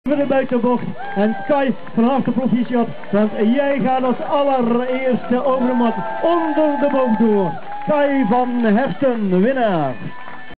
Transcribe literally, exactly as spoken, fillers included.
de buitenbocht en Kai van harte proficiat, want jij gaat als allereerste over de mat onder de boog door. Kai van Herten, winnaar.